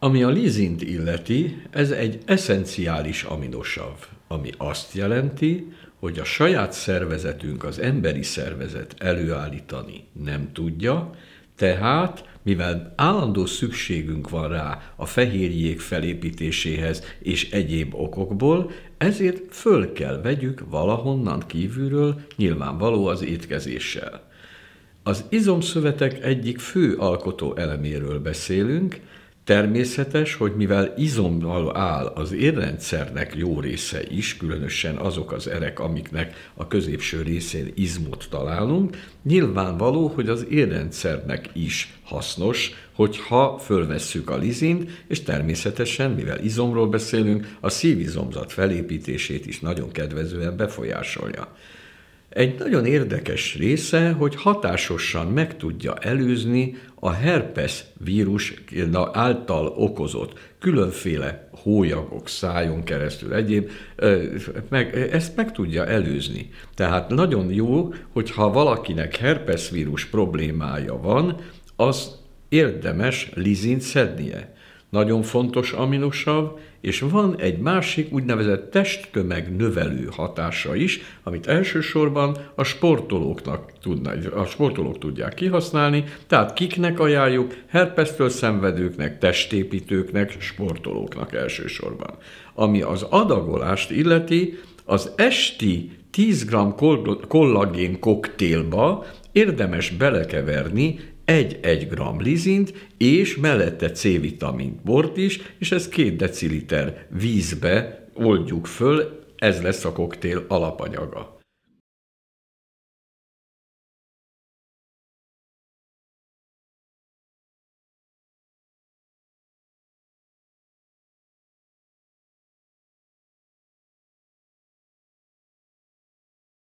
Ami a lizint illeti, ez egy eszenciális aminosav, ami azt jelenti, hogy a saját szervezetünk, az emberi szervezet előállítani nem tudja, tehát mivel állandó szükségünk van rá a fehérjék felépítéséhez és egyéb okokból, ezért föl kell vegyük valahonnan kívülről, nyilvánvaló az étkezéssel. Az izomszövetek egyik fő alkotó eleméről beszélünk. Természetes, hogy mivel izommal áll az érrendszernek jó része is, különösen azok az erek, amiknek a középső részén izmot találunk, nyilvánvaló, hogy az érrendszernek is hasznos, hogyha fölvesszük a lizint, és természetesen, mivel izomról beszélünk, a szívizomzat felépítését is nagyon kedvezően befolyásolja. Egy nagyon érdekes része, hogy hatásosan meg tudja előzni a herpes vírus által okozott különféle hólyagok, szájon keresztül, egyéb, ezt meg tudja előzni. Tehát nagyon jó, hogyha valakinek herpes vírus problémája van, az érdemes lizint szednie. Nagyon fontos aminosav, és van egy másik úgynevezett testtömeg növelő hatása is, amit elsősorban a sportolók tudják kihasználni, tehát kiknek ajánljuk, herpesztől szenvedőknek, testépítőknek, sportolóknak elsősorban. Ami az adagolást illeti, az esti 10 g kollagén koktélba érdemes belekeverni 1 g lizint, és mellette C-vitamint bort is, és ezt 2 deciliter vízbe oldjuk föl, ez lesz a koktél alapanyaga.